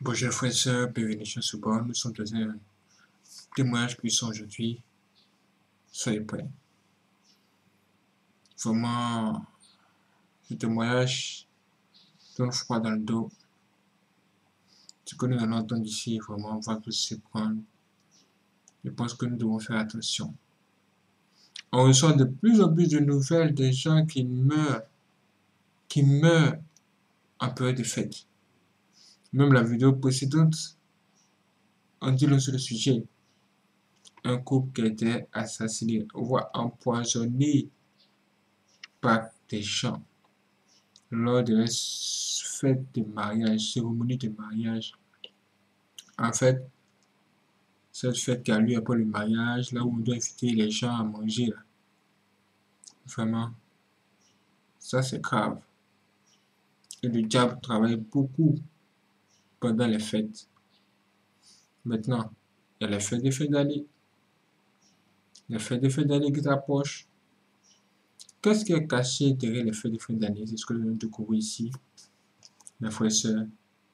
Bonjour frères et sœurs, bienvenue sur ce bord. Nous sommes dans un témoignage puissant aujourd'hui. Soyez prêts. Vraiment, ce témoignage donne froid dans le dos. Ce que nous allons entendre ici, vraiment, va vous surprendre. Je pense que nous devons faire attention. On reçoit de plus en plus de nouvelles des gens qui meurent en période de fête. Même la vidéo précédente, on dit sur le sujet. Un couple qui a été assassiné, voire empoisonné par des gens lors de la fête de mariage, cérémonie de mariage. En fait, cette fête qui a lieu après le mariage, là où on doit inviter les gens à manger, là. Vraiment, ça c'est grave. Et le diable travaille beaucoup pendant les fêtes. Maintenant, il y a les fêtes de fin d'année. Les fêtes de fin d'année qui s'approchent. Qu'est-ce qui est caché derrière les fêtes de fin d'année? C'est ce que nous allons découvrir ici. Mes frères et sœurs,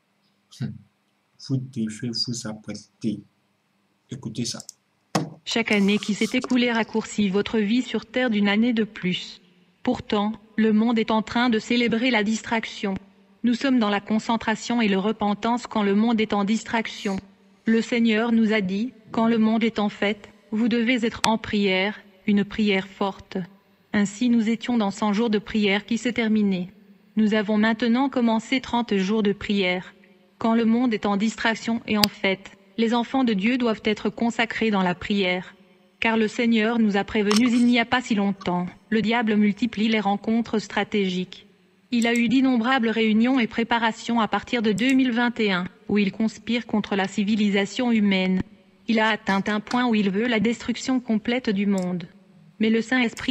vous devez vous apprêter. Écoutez ça. Chaque année qui s'est écoulée raccourcit votre vie sur Terre d'une année de plus. Pourtant, le monde est en train de célébrer la distraction. Nous sommes dans la concentration et la repentance quand le monde est en distraction. Le Seigneur nous a dit, quand le monde est en fête, vous devez être en prière, une prière forte. Ainsi nous étions dans 100 jours de prière qui s'est terminé. Nous avons maintenant commencé 30 jours de prière. Quand le monde est en distraction et en fête, les enfants de Dieu doivent être consacrés dans la prière. Car le Seigneur nous a prévenus il n'y a pas si longtemps. Le diable multiplie les rencontres stratégiques. Il a eu d'innombrables réunions et préparations à partir de 2021, où il conspire contre la civilisation humaine. Il a atteint un point où il veut la destruction complète du monde. Mais le Saint-Esprit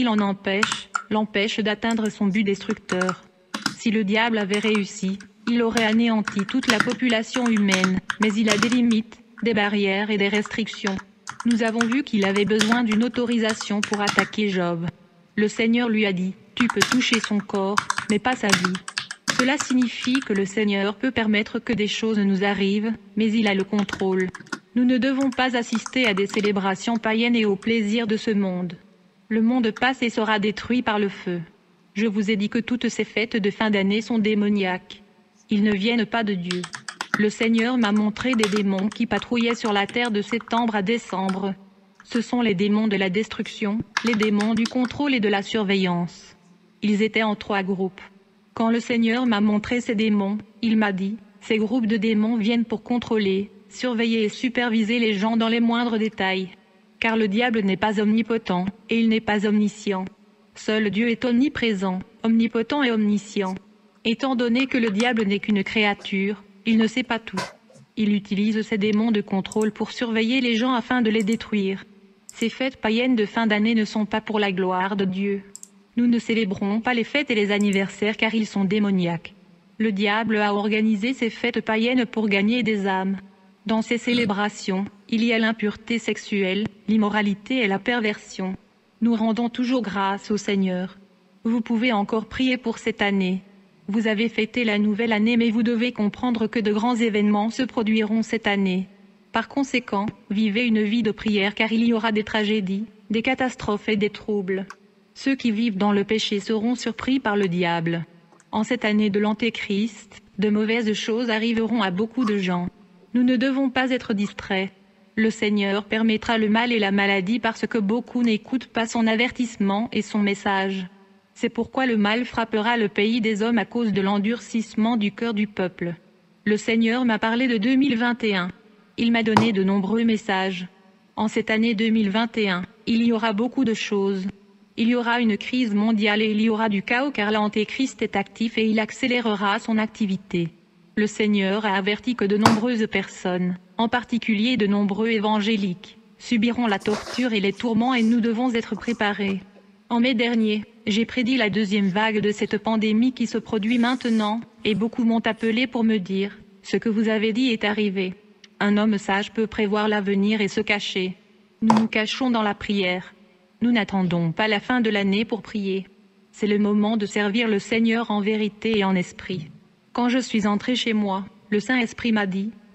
l'empêche d'atteindre son but destructeur. Si le diable avait réussi, il aurait anéanti toute la population humaine, mais il a des limites, des barrières et des restrictions. Nous avons vu qu'il avait besoin d'une autorisation pour attaquer Job. Le Seigneur lui a dit, tu peux toucher son corps, mais pas sa vie. Cela signifie que le Seigneur peut permettre que des choses nous arrivent, mais il a le contrôle. Nous ne devons pas assister à des célébrations païennes et aux plaisirs de ce monde. Le monde passe et sera détruit par le feu. Je vous ai dit que toutes ces fêtes de fin d'année sont démoniaques. Ils ne viennent pas de Dieu. Le Seigneur m'a montré des démons qui patrouillaient sur la terre de septembre à décembre. Ce sont les démons de la destruction, les démons du contrôle et de la surveillance. Ils étaient en 3 groupes. Quand le Seigneur m'a montré ces démons, il m'a dit, ces groupes de démons viennent pour contrôler, surveiller et superviser les gens dans les moindres détails. Car le diable n'est pas omnipotent, et il n'est pas omniscient. Seul Dieu est omniprésent, omnipotent et omniscient. Étant donné que le diable n'est qu'une créature, il ne sait pas tout. Il utilise ces démons de contrôle pour surveiller les gens afin de les détruire. Ces fêtes païennes de fin d'année ne sont pas pour la gloire de Dieu. Nous ne célébrons pas les fêtes et les anniversaires car ils sont démoniaques. Le diable a organisé ces fêtes païennes pour gagner des âmes. Dans ces célébrations, il y a l'impureté sexuelle, l'immoralité et la perversion. Nous rendons toujours grâce au Seigneur. Vous pouvez encore prier pour cette année. Vous avez fêté la nouvelle année mais vous devez comprendre que de grands événements se produiront cette année. Par conséquent, vivez une vie de prière car il y aura des tragédies, des catastrophes et des troubles. Ceux qui vivent dans le péché seront surpris par le diable. En cette année de l'Antéchrist, de mauvaises choses arriveront à beaucoup de gens. Nous ne devons pas être distraits. Le Seigneur permettra le mal et la maladie parce que beaucoup n'écoutent pas son avertissement et son message. C'est pourquoi le mal frappera le pays des hommes à cause de l'endurcissement du cœur du peuple. Le Seigneur m'a parlé de 2021. Il m'a donné de nombreux messages. En cette année 2021, il y aura beaucoup de choses. Il y aura une crise mondiale et il y aura du chaos car l'Antéchrist est actif et il accélérera son activité. Le Seigneur a averti que de nombreuses personnes, en particulier de nombreux évangéliques, subiront la torture et les tourments et nous devons être préparés. En mai dernier, j'ai prédit la 2e vague de cette pandémie qui se produit maintenant, et beaucoup m'ont appelé pour me dire, ce que vous avez dit est arrivé. Un homme sage peut prévoir l'avenir et se cacher. Nous nous cachons dans la prière. Nous n'attendons pas la fin de l'année pour prier. C'est le moment de servir le Seigneur en vérité et en esprit. Quand je suis entré chez moi, le Saint-Esprit m'a dit,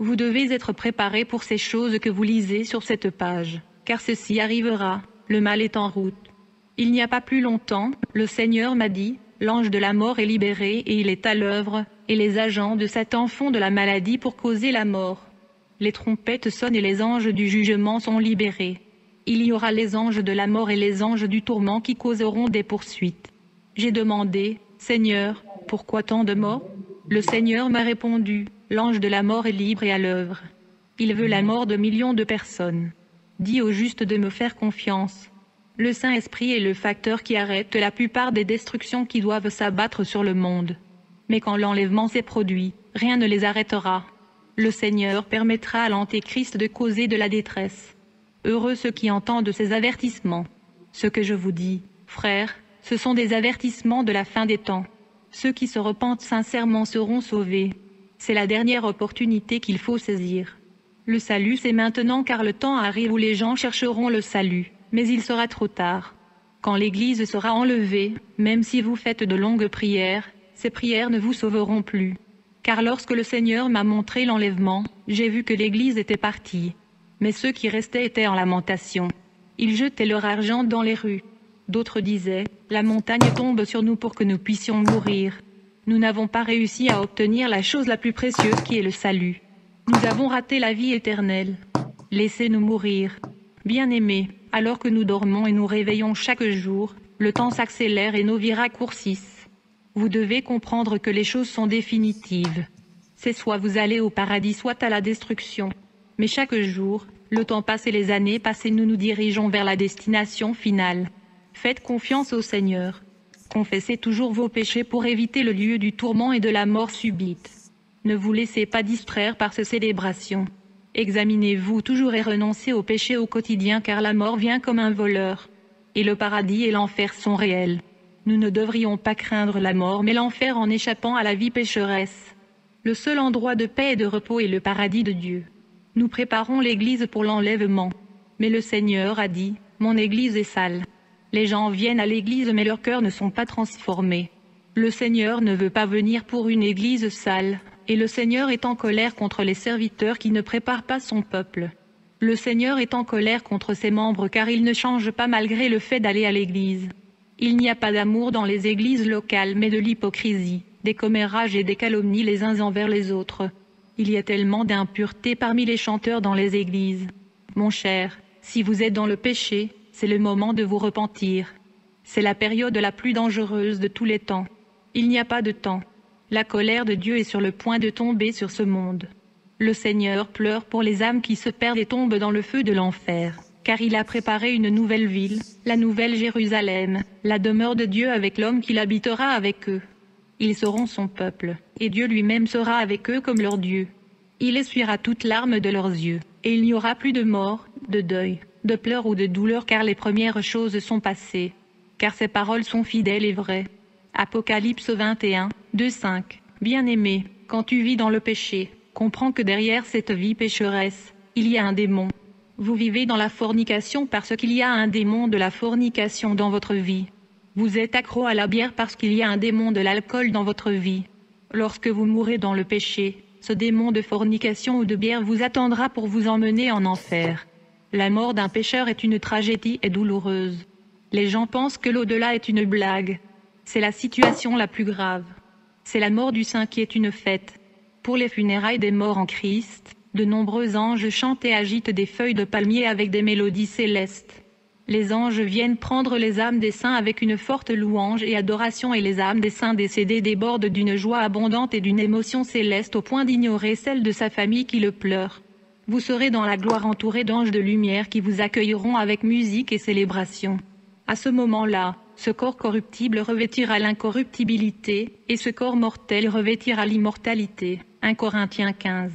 Vous devez être préparé pour ces choses que vous lisez sur cette page, car ceci arrivera, le mal est en route. Il n'y a pas plus longtemps, le Seigneur m'a dit, l'ange de la mort est libéré et il est à l'œuvre, et les agents de Satan font de la maladie pour causer la mort. Les trompettes sonnent et les anges du jugement sont libérés. Il y aura les anges de la mort et les anges du tourment qui causeront des poursuites. J'ai demandé, Seigneur, pourquoi tant de morts? Le Seigneur m'a répondu, l'ange de la mort est libre et à l'œuvre. Il veut la mort de millions de personnes. Dis au juste de me faire confiance. Le Saint-Esprit est le facteur qui arrête la plupart des destructions qui doivent s'abattre sur le monde. Mais quand l'enlèvement s'est produit, rien ne les arrêtera. Le Seigneur permettra à l'Antéchrist de causer de la détresse. Heureux ceux qui entendent ces avertissements. Ce que je vous dis, frères, ce sont des avertissements de la fin des temps. Ceux qui se repentent sincèrement seront sauvés. C'est la dernière opportunité qu'il faut saisir. Le salut c'est maintenant car le temps arrive où les gens chercheront le salut, mais il sera trop tard. Quand l'Église sera enlevée, même si vous faites de longues prières, ces prières ne vous sauveront plus. Car lorsque le Seigneur m'a montré l'enlèvement, j'ai vu que l'Église était partie. Mais ceux qui restaient étaient en lamentation. Ils jetaient leur argent dans les rues. D'autres disaient, la montagne tombe sur nous pour que nous puissions mourir. Nous n'avons pas réussi à obtenir la chose la plus précieuse qui est le salut. Nous avons raté la vie éternelle. Laissez-nous mourir. Bien-aimés, alors que nous dormons et nous réveillons chaque jour, le temps s'accélère et nos vies raccourcissent. Vous devez comprendre que les choses sont définitives. C'est soit vous allez au paradis, soit à la destruction. Mais chaque jour, le temps passe et les années passent et nous nous dirigeons vers la destination finale. Faites confiance au Seigneur. Confessez toujours vos péchés pour éviter le lieu du tourment et de la mort subite. Ne vous laissez pas distraire par ces célébrations. Examinez-vous toujours et renoncez au péché au quotidien car la mort vient comme un voleur. Et le paradis et l'enfer sont réels. Nous ne devrions pas craindre la mort mais l'enfer en échappant à la vie pécheresse. Le seul endroit de paix et de repos est le paradis de Dieu. Nous préparons l'Église pour l'enlèvement. Mais le Seigneur a dit, mon Église est sale. Les gens viennent à l'Église mais leurs cœurs ne sont pas transformés. Le Seigneur ne veut pas venir pour une Église sale, et le Seigneur est en colère contre les serviteurs qui ne préparent pas son peuple. Le Seigneur est en colère contre ses membres car ils ne changent pas malgré le fait d'aller à l'Église. Il n'y a pas d'amour dans les églises locales mais de l'hypocrisie, des commérages et des calomnies les uns envers les autres. Il y a tellement d'impureté parmi les chanteurs dans les églises. Mon cher, si vous êtes dans le péché, c'est le moment de vous repentir. C'est la période la plus dangereuse de tous les temps. Il n'y a pas de temps. La colère de Dieu est sur le point de tomber sur ce monde. Le Seigneur pleure pour les âmes qui se perdent et tombent dans le feu de l'enfer, car il a préparé une nouvelle ville, la nouvelle Jérusalem, la demeure de Dieu avec l'homme qui l'habitera avec eux. Ils seront son peuple, et Dieu lui-même sera avec eux comme leur Dieu. Il essuiera toute larme de leurs yeux, et il n'y aura plus de mort, de deuil, de pleurs ou de douleur car les premières choses sont passées. Car ces paroles sont fidèles et vraies. Apocalypse 21, 2-5. Bien-aimé, quand tu vis dans le péché, comprends que derrière cette vie pécheresse, il y a un démon. Vous vivez dans la fornication parce qu'il y a un démon de la fornication dans votre vie. Vous êtes accro à la bière parce qu'il y a un démon de l'alcool dans votre vie. Lorsque vous mourrez dans le péché, ce démon de fornication ou de bière vous attendra pour vous emmener en enfer. La mort d'un pécheur est une tragédie et douloureuse. Les gens pensent que l'au-delà est une blague. C'est la situation la plus grave. C'est la mort du saint qui est une fête. Pour les funérailles des morts en Christ, de nombreux anges chantent et agitent des feuilles de palmier avec des mélodies célestes. Les anges viennent prendre les âmes des saints avec une forte louange et adoration et les âmes des saints décédés débordent d'une joie abondante et d'une émotion céleste au point d'ignorer celle de sa famille qui le pleure. Vous serez dans la gloire entouré d'anges de lumière qui vous accueilleront avec musique et célébration. À ce moment-là, ce corps corruptible revêtira l'incorruptibilité, et ce corps mortel revêtira l'immortalité. 1 Corinthiens 15,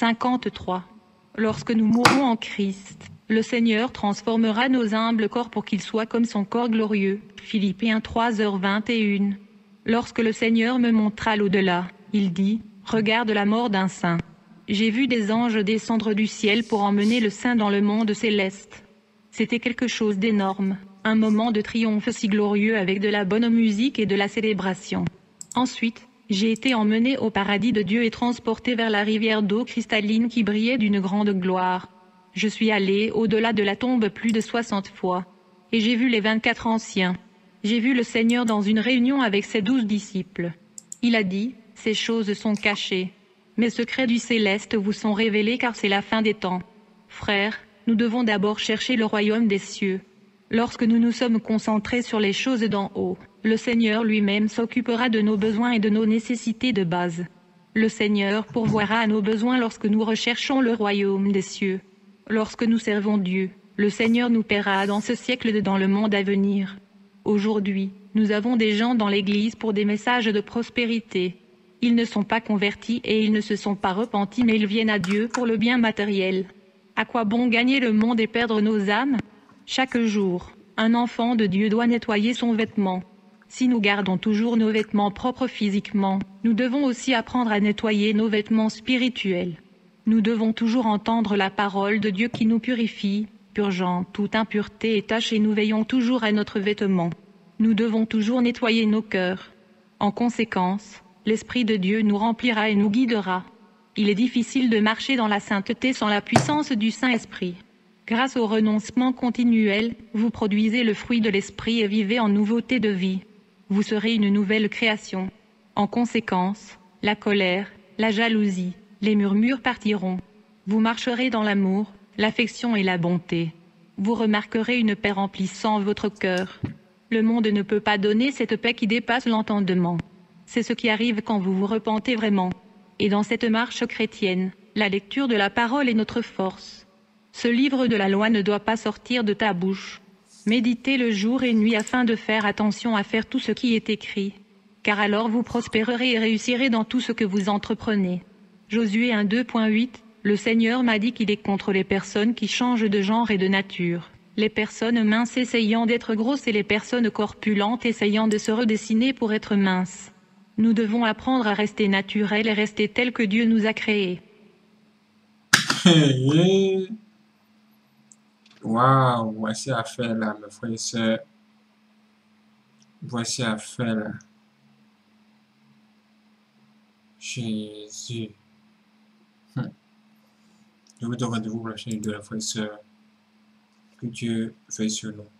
53. Lorsque nous mourrons en Christ, le Seigneur transformera nos humbles corps pour qu'ils soient comme son corps glorieux. Philippiens 3h21. Lorsque le Seigneur me montra l'au-delà, il dit, « Regarde la mort d'un saint. » J'ai vu des anges descendre du ciel pour emmener le saint dans le monde céleste. C'était quelque chose d'énorme, un moment de triomphe si glorieux avec de la bonne musique et de la célébration. Ensuite, J'ai été emmené au paradis de Dieu et transporté vers la rivière d'eau cristalline qui brillait d'une grande gloire. Je suis allé au-delà de la tombe plus de 60 fois. Et j'ai vu les 24 anciens. J'ai vu le Seigneur dans une réunion avec ses 12 disciples. Il a dit, ces choses sont cachées. Mes secrets du céleste vous sont révélés car c'est la fin des temps. Frères, nous devons d'abord chercher le royaume des cieux. Lorsque nous nous sommes concentrés sur les choses d'en haut, le Seigneur lui-même s'occupera de nos besoins et de nos nécessités de base. Le Seigneur pourvoira à nos besoins lorsque nous recherchons le royaume des cieux. Lorsque nous servons Dieu, le Seigneur nous paiera dans ce siècle et dans le monde à venir. Aujourd'hui, nous avons des gens dans l'Église pour des messages de prospérité. Ils ne sont pas convertis et ils ne se sont pas repentis mais ils viennent à Dieu pour le bien matériel. À quoi bon gagner le monde et perdre nos âmes? Chaque jour, un enfant de Dieu doit nettoyer son vêtement. Si nous gardons toujours nos vêtements propres physiquement, nous devons aussi apprendre à nettoyer nos vêtements spirituels. Nous devons toujours entendre la parole de Dieu qui nous purifie, purgeant toute impureté et tâche et nous veillons toujours à notre vêtement. Nous devons toujours nettoyer nos cœurs. En conséquence, l'Esprit de Dieu nous remplira et nous guidera. Il est difficile de marcher dans la sainteté sans la puissance du Saint-Esprit. Grâce au renoncement continuel, vous produisez le fruit de l'Esprit et vivez en nouveauté de vie. Vous serez une nouvelle création. En conséquence, la colère, la jalousie, les murmures partiront. Vous marcherez dans l'amour, l'affection et la bonté. Vous remarquerez une paix remplissant votre cœur. Le monde ne peut pas donner cette paix qui dépasse l'entendement. C'est ce qui arrive quand vous vous repentez vraiment. Et dans cette marche chrétienne, la lecture de la parole est notre force. Ce livre de la loi ne doit pas sortir de ta bouche. Méditez le jour et nuit afin de faire attention à faire tout ce qui est écrit. Car alors vous prospérerez et réussirez dans tout ce que vous entreprenez. Josué 1:2.8, le Seigneur m'a dit qu'il est contre les personnes qui changent de genre et de nature. Les personnes minces essayant d'être grosses et les personnes corpulentes essayant de se redessiner pour être minces. Nous devons apprendre à rester naturels et rester tels que Dieu nous a créés. Waouh, voici affaire là, mes frères et sœurs. Voici affaire là. Jésus. Je vous donne rendez-vous pour la chaîne de la frère et sœur. Que Dieu veille sur nous.